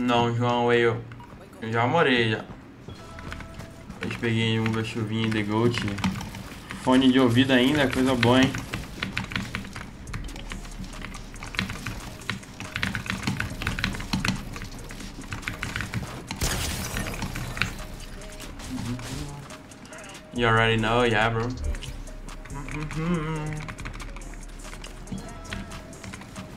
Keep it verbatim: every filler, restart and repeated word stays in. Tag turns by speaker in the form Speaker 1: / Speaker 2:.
Speaker 1: Não, João, eu, eu já morei já. Eu peguei um chuvinha de Gold. Fone de ouvido ainda, coisa boa, hein? You already know, yeah, bro.